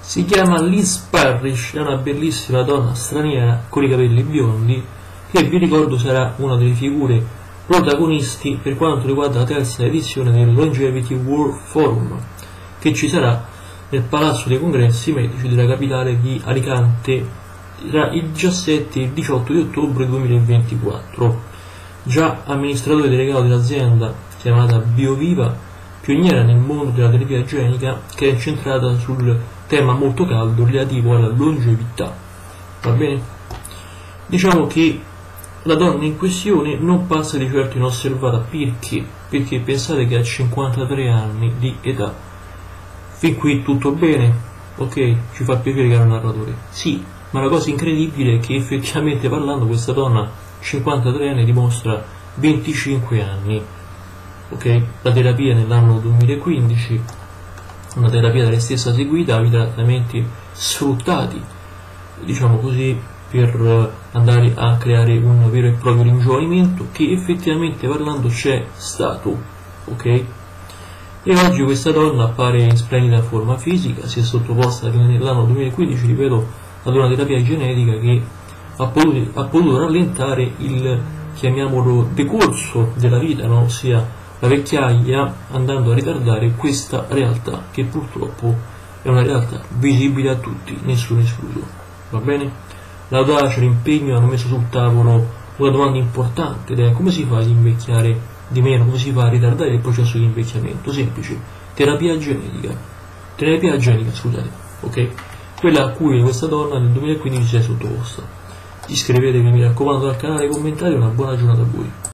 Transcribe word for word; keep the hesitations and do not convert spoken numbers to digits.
Si chiama Liz Parrish, è una bellissima donna straniera con i capelli biondi che vi ricordo sarà una delle figure protagonisti per quanto riguarda la terza edizione del Longevity World Forum, che ci sarà nel Palazzo dei Congressi Medici della capitale di Alicante tra il diciassette e il diciotto di ottobre duemilaventiquattro. Già amministratore delegato dell'azienda chiamata BioViva, pioniera nel mondo della terapia igienica, che è incentrata sul tema molto caldo relativo alla longevità. Va bene? Diciamo che la donna in questione non passa di certo inosservata. Perché? Perché pensate che ha cinquantatré anni di età. Fin qui tutto bene? Ok, ci fa piacere, caro narratore. Sì, ma la cosa incredibile è che effettivamente parlando questa donna cinquantatré anni dimostra venticinque anni. Ok, la terapia nell'anno duemilaquindici, una terapia da lei stessa seguita, i trattamenti sfruttati, diciamo così, per andare a creare un vero e proprio ringiovanimento che effettivamente parlando c'è stato. Ok? E oggi questa donna appare in splendida forma fisica, si è sottoposta nell'anno duemilaquindici, ripeto, ad una terapia genetica che ha potuto, ha potuto rallentare il, chiamiamolo, decorso della vita, no? Ossia la vecchiaia, andando a ritardare questa realtà che purtroppo è una realtà visibile a tutti, nessuno escluso. Va bene? L'audacia, l'impegno hanno messo sul tavolo una domanda importante ed è: come si fa ad invecchiare di meno, come si fa a ritardare il processo di invecchiamento? Semplice, terapia genetica, terapia genetica, scusate, ok? Quella a cui questa donna nel duemilaquindici si è sottoposta. Iscrivetevi, mi raccomando, al canale, commentate, una buona giornata a voi.